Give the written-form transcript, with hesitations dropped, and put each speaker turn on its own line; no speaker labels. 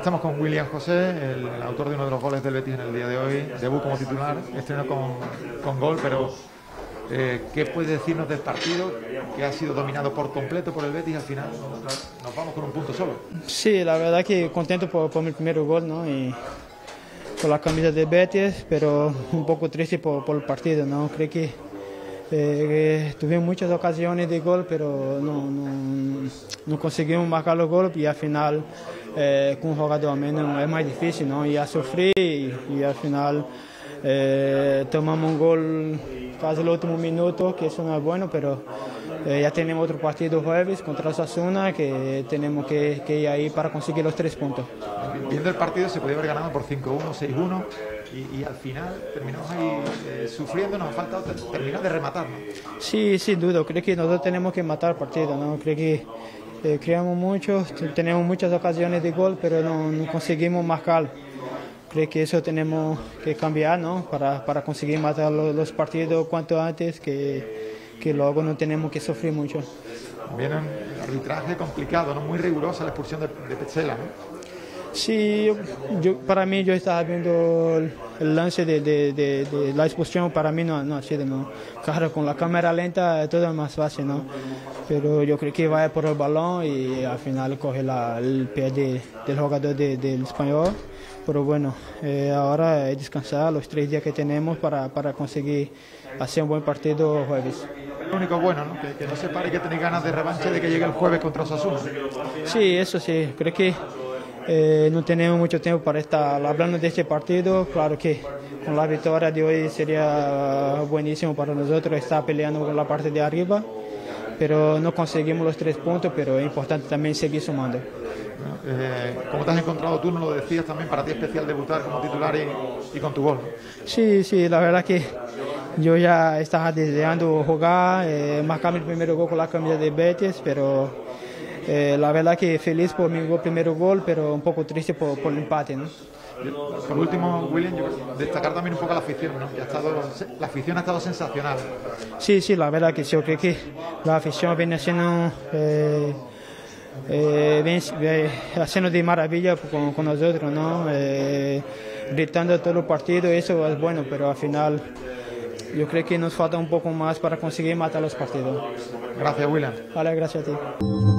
Estamos con William José, el autor de uno de los goles del Betis en el día de hoy, debut como titular, estreno con gol, pero ¿qué puede decirnos del partido que ha sido dominado por completo por el Betis y al final nos vamos con un punto solo?
Sí, la verdad que contento por mi primer gol, ¿no? Y con la camisa de Betis, pero un poco triste por el partido, ¿no? Creo que tuvimos muchas ocasiones de gol, pero no conseguimos marcar los goles y al final con un jugador a menos es más difícil, ¿no? Y a sufrir y al final tomamos un gol casi el último minuto, que eso no es bueno, pero ya tenemos otro partido jueves contra Osasuna que tenemos que ir ahí para conseguir los 3 puntos.
Viendo el partido se podía haber ganado por 5-1, 6-1 y al final terminamos ahí sufriendo, nos ha faltado terminar de rematar, ¿no?
Sí, sin duda, creo que nosotros tenemos que matar el partido, ¿no? Creo que creamos mucho, tenemos muchas ocasiones de gol, pero no conseguimos marcar. Creo que eso tenemos que cambiar, ¿no? Para conseguir matar los partidos cuanto antes, que luego no tenemos que sufrir mucho.
Viene un arbitraje complicado, ¿no? Muy rigurosa la expulsión de Petzela, ¿no?
Sí, para mí yo estaba viendo el lance de la expulsión, para mí no ha sido, ¿no? Claro, con la cámara lenta todo es más fácil, ¿no? Pero yo creo que vaya por el balón y al final coge el pie del jugador del Español. Pero bueno, ahora es descansar los 3 días que tenemos para conseguir hacer un buen partido jueves.
Lo único bueno, ¿no? Que no se pare, que tenéis ganas de revancha de que llegue el jueves contra Osasuna.
Sí, eso sí, creo que no tenemos mucho tiempo para estar hablando de este partido. Claro que con la victoria de hoy sería buenísimo para nosotros estar peleando con la parte de arriba, pero no conseguimos los 3 puntos, pero es importante también seguir sumando.
¿Cómo te has encontrado tú? Nos lo decías también, para ti especial debutar como titular y con tu gol, ¿no?
Sí, la verdad que yo ya estaba deseando jugar, marcar mi primer gol con la camisa de Betis, pero la verdad que feliz por mi primer gol, pero un poco triste por el empate, ¿no?
Por último, William, destacar también un poco la afición, ¿no? La afición ha estado sensacional.
Sí, la verdad que sí, yo creo que la afición viene haciendo haciendo de maravilla con nosotros, ¿no? Gritando todo el partido, eso es bueno, pero al final yo creo que nos falta un poco más para conseguir matar los partidos.
Gracias, William.
Vale, gracias a ti.